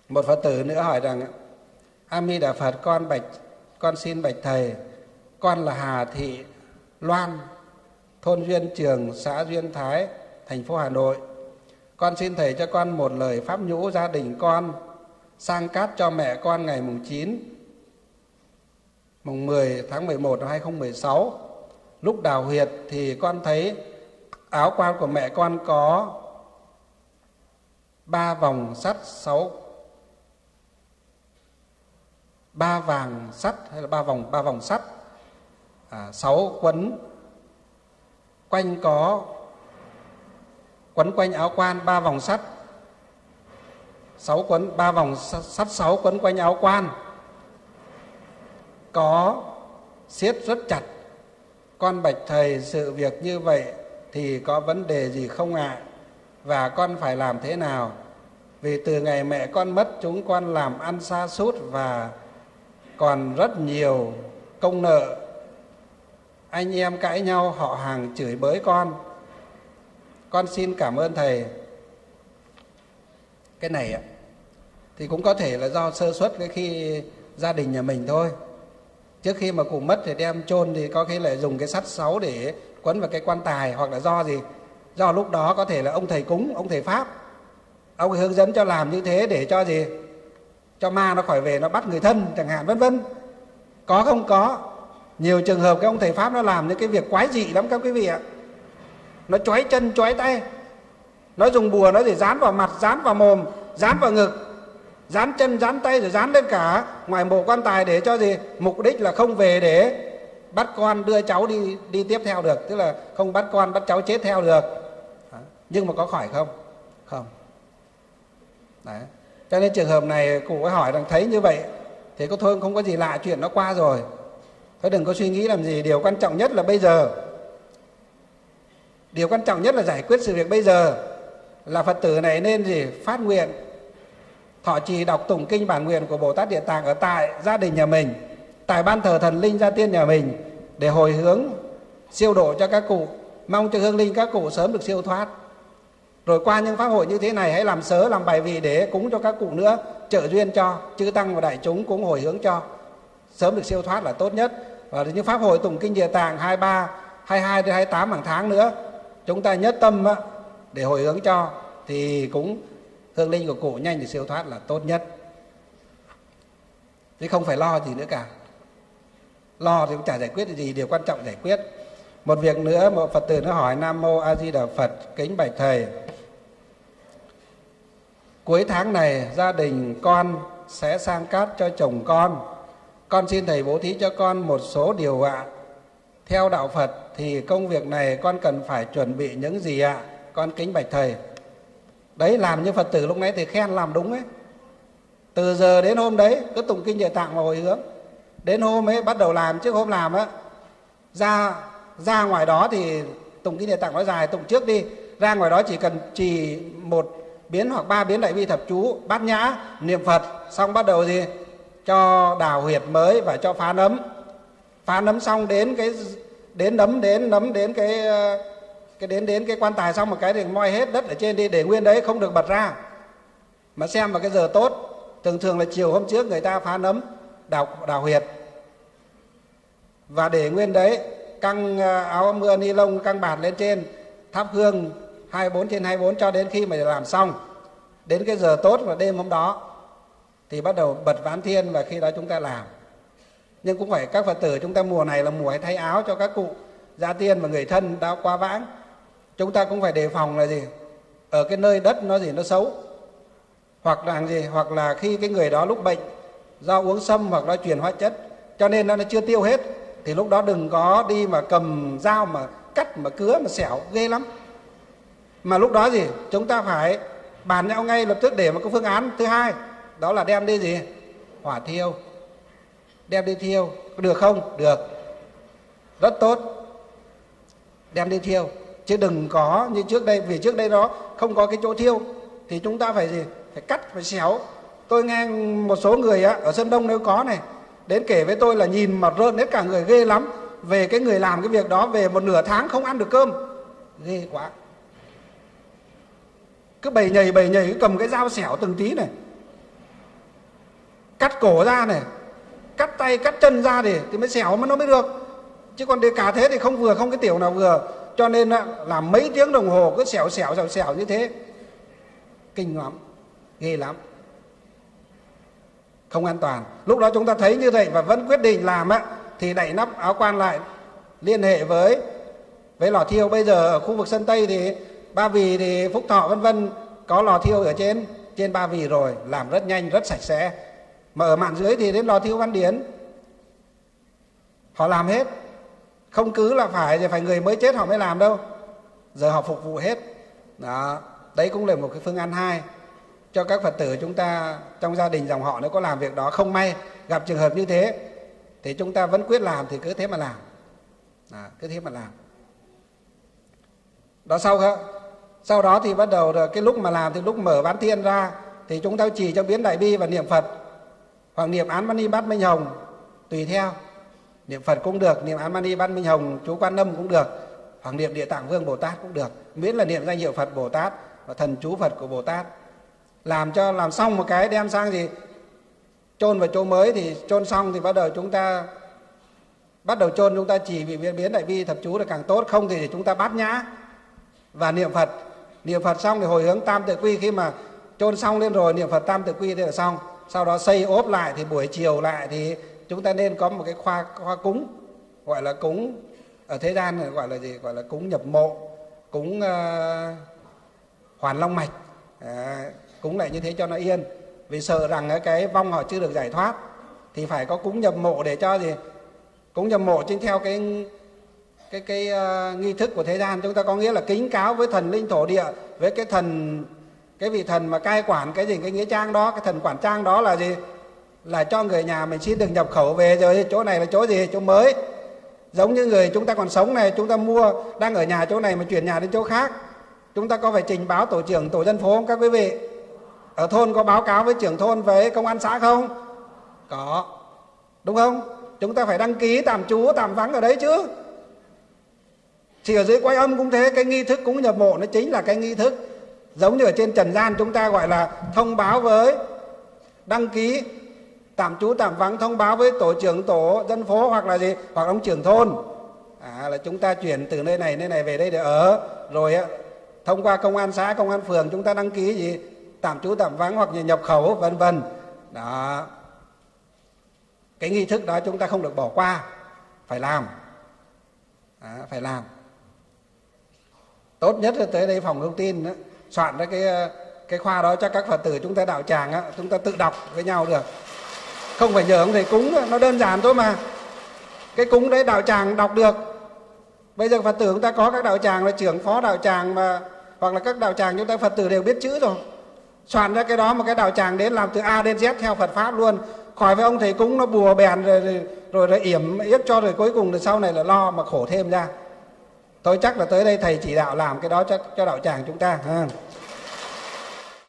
Một Phật tử nữa hỏi rằng: A Di Đà Phật, con xin bạch thầy, con là Hà Thị Loan, thôn Duyên Trường, xã Duyên Thái, thành phố Hà Nội. Con xin thầy cho con một lời pháp nhũ. Gia đình con sang cát cho mẹ con ngày mùng 10 tháng 11 năm 2016. Lúc đào huyệt thì con thấy áo quan của mẹ con có 3 vòng sắt, 3 vàng sắt hay là 3 vòng sắt, 6 quấn quanh áo quan, 3 vòng sắt, 3 vòng sắt 6 quấn quanh áo quan, có siết rất chặt. Con bạch thầy, sự việc như vậy thì có vấn đề gì không ạ? Và con phải làm thế nào? Vì từ ngày mẹ con mất, chúng con làm ăn sa sút và còn rất nhiều công nợ. Anh em cãi nhau, họ hàng chửi bới con. Con xin cảm ơn thầy. Cái này ạ thì cũng có thể là do sơ suất cái khi gia đình nhà mình thôi. Trước khi mà cụ mất thì đem chôn thì có khi lại dùng cái sắt 6 để quấn vào cái quan tài, hoặc là do gì? Do lúc đó có thể là ông thầy cúng, ông thầy Pháp, ông hướng dẫn cho làm như thế để cho gì? Cho ma nó khỏi về nó bắt người thân chẳng hạn, vân vân. Có không? Có. Nhiều trường hợp cái ông thầy Pháp nó làm những cái việc quái dị lắm các quý vị ạ. Nó chói chân chói tay, nó dùng bùa nó để dán vào mặt, dán vào mồm, dán vào ngực, dán chân dán tay, rồi dán lên cả ngoài mộ quan tài để cho gì? Mục đích là không về để bắt con đưa cháu đi tiếp theo được, tức là không bắt con bắt cháu chết theo được. Nhưng mà có khỏi không? Không. Đấy. Cho nên trường hợp này cụ ấy hỏi rằng thấy như vậy thì có thôi, không có gì lạ, chuyện nó qua rồi, thôi đừng có suy nghĩ làm gì. Điều quan trọng nhất là bây giờ, điều quan trọng nhất là giải quyết sự việc bây giờ. Là Phật tử này nên gì? Phát nguyện thọ trì đọc tụng kinh bản nguyện của Bồ Tát Địa Tạng ở tại gia đình nhà mình, tại ban thờ thần linh gia tiên nhà mình, để hồi hướng siêu độ cho các cụ, mong cho hương linh các cụ sớm được siêu thoát. Rồi qua những pháp hội như thế này hãy làm sớ, làm bài vị để cúng cho các cụ nữa, trợ duyên cho chư tăng và đại chúng cũng hồi hướng cho sớm được siêu thoát là tốt nhất. Và những pháp hội tụng kinh Địa Tạng 23, 22 đến 28 hàng tháng nữa, chúng ta nhất tâm để hồi hướng cho thì cũng hương linh của cụ nhanh được siêu thoát là tốt nhất. Chứ không phải lo gì nữa cả. Lo thì cũng chả giải quyết được gì, điều quan trọng giải quyết. Một việc nữa, một Phật tử nó hỏi: Nam Mô A Di Đà Phật, kính bạch thầy, cuối tháng này gia đình con sẽ sang cát cho chồng con xin thầy bố thí cho con một số điều ạ. Theo đạo Phật thì công việc này con cần phải chuẩn bị những gì ạ? Con kính bạch thầy. Đấy, làm như Phật tử lúc nãy thì khen làm đúng ấy. Từ giờ đến hôm đấy cứ tụng kinh Địa Tạng và hồi hướng. Đến hôm ấy bắt đầu làm, trước hôm làm á, ra ngoài đó thì tụng kinh Địa Tạng nó dài, tụng trước đi. Ra ngoài đó chỉ cần trì 1 biến hoặc 3 biến Đại Bi Thập Chú, bát nhã, niệm Phật, xong bắt đầu gì? Cho đào huyệt mới và cho phá nấm. Phá nấm xong đến cái quan tài xong một cái thì moi hết đất ở trên đi, để nguyên đấy không được bật ra. Mà xem vào cái giờ tốt, thường là chiều hôm trước người ta phá nấm, đào huyệt, và để nguyên đấy, căng áo mưa ni lông căng bạt lên trên, thắp hương 24/24 cho đến khi mà làm xong. Đến cái giờ tốt và đêm hôm đó thì bắt đầu bật ván thiên, và khi đó chúng ta làm. Nhưng cũng phải các Phật tử chúng ta mùa này là mùa hay thay áo cho các cụ gia tiên và người thân đã qua vãng. Chúng ta cũng phải đề phòng là gì? Ở cái nơi đất nó xấu, hoặc là gì? Hoặc là khi cái người đó lúc bệnh do uống sâm hoặc nó truyền hóa chất cho nên nó chưa tiêu hết, thì lúc đó đừng có đi mà cầm dao mà cắt mà cứa mà xẻo, ghê lắm. Mà lúc đó gì? Chúng ta phải bàn nhau ngay lập tức để một cái phương án thứ hai, đó là đem đi gì? Hỏa thiêu. Đem đi thiêu, được không? Được, rất tốt, đem đi thiêu. Chứ đừng có như trước đây, vì trước đây nó không có cái chỗ thiêu thì chúng ta phải gì? Phải cắt, phải xéo. Tôi nghe một số người ở Sơn Đông nếu có này, đến kể với tôi là nhìn mà rợn hết cả người, ghê lắm. Về cái người làm cái việc đó về một nửa tháng không ăn được cơm, ghê quá. Cứ bầy nhầy cứ cầm cái dao xẻo từng tí này. cắt cổ ra này, cắt tay cắt chân ra thì mới xẻo mà nó mới được, chứ còn để cả thế thì không vừa, không cái tiểu nào vừa. Cho nên là mấy tiếng đồng hồ cứ xẻo như thế, kinh lắm, ghê lắm, không an toàn. Lúc đó chúng ta thấy như vậy và vẫn quyết định làm thì đậy nắp áo quan lại, liên hệ với lò thiêu. Bây giờ ở khu vực Sơn Tây thì Ba Vì thì Phúc Thọ vân vân có lò thiêu ở trên Ba Vì rồi, làm rất nhanh rất sạch sẽ. Mà ở mạn dưới thì đến lò thiêu Văn Điển họ làm hết, không cứ là phải người mới chết họ mới làm đâu, giờ họ phục vụ hết đó. Đấy cũng là một cái phương án hai cho các Phật tử chúng ta trong gia đình dòng họ, nếu có làm việc đó không may gặp trường hợp như thế thì chúng ta vẫn quyết làm thì cứ thế mà làm, cứ thế mà làm đó. Sau đó thì bắt đầu cái lúc mà làm thì lúc mở bán thiên ra thì chúng ta chỉ cho biến đại bi và niệm Phật hoặc niệm Án Mani Bát Minh Hồng tùy theo, niệm Phật cũng được, niệm Án Mani Bát Minh Hồng chú Quan Âm cũng được, hoặc niệm Địa Tạng Vương Bồ Tát cũng được, miễn là niệm danh hiệu Phật Bồ Tát và thần chú Phật của Bồ Tát. Làm xong một cái đem sang thì chôn vào chỗ mới, thì chôn xong thì bắt đầu chúng ta chôn, chúng ta chỉ vì biến đại bi thập chú là càng tốt, không thì chúng ta bát nhã và niệm Phật xong thì hồi hướng tam tự quy. Khi mà chôn xong lên rồi niệm Phật tam tự quy thì là xong. Sau đó xây ốp lại thì buổi chiều lại thì chúng ta nên có một cái khoa cúng, gọi là cúng ở thế gian này gọi là gì, gọi là cúng nhập mộ, cúng hoàn long mạch, cúng lại như thế cho nó yên, vì sợ rằng cái vong họ chưa được giải thoát thì phải có cúng nhập mộ để cho gì, cúng nhập mộ trên theo cái nghi thức của thế gian. Chúng ta có nghĩa là kính cáo với thần linh thổ địa, với cái vị thần mà cai quản cái gì, cái nghĩa trang đó, cái thần quản trang đó là gì, là cho người nhà mình xin được nhập khẩu về rồi, chỗ này là chỗ gì, chỗ mới. Giống như người chúng ta còn sống này, chúng ta mua đang ở nhà chỗ này mà chuyển nhà đến chỗ khác, chúng ta có phải trình báo tổ trưởng tổ dân phố không các quý vị? Ở thôn có báo cáo với trưởng thôn, với công an xã không? Có, đúng không? Chúng ta phải đăng ký tạm trú tạm vắng ở đấy chứ. Thì ở dưới Quay Âm cũng thế, cái nghi thức cúng nhập mộ nó chính là cái nghi thức giống như ở trên trần gian chúng ta gọi là thông báo với, đăng ký tạm trú tạm vắng, thông báo với tổ trưởng tổ dân phố hoặc là gì, hoặc ông trưởng thôn, là chúng ta chuyển từ nơi này về đây để ở, rồi thông qua công an xã, công an phường chúng ta đăng ký gì tạm trú tạm vắng hoặc nhập khẩu vân vân đó. Cái nghi thức đó chúng ta không được bỏ qua, phải làm, phải làm. Tốt nhất là tới đây phòng thông tin đó, soạn ra cái khoa đó cho các Phật tử chúng ta đạo tràng chúng ta tự đọc với nhau được, không phải nhờ ông thầy cúng, nó đơn giản thôi mà. Cái cúng đấy đạo tràng đọc được. Bây giờ Phật tử chúng ta có các đạo tràng là trưởng phó đạo tràng mà, hoặc là các đạo tràng chúng ta Phật tử đều biết chữ rồi, soạn ra cái đó mà cái đạo tràng đến làm từ A đến Z theo Phật pháp luôn, khỏi với ông thầy cúng nó bùa bèn rồi yểm yết cho, rồi cuối cùng là sau này là lo mà khổ thêm ra. Tôi chắc là tới đây thầy chỉ đạo làm cái đó cho đạo tràng chúng ta.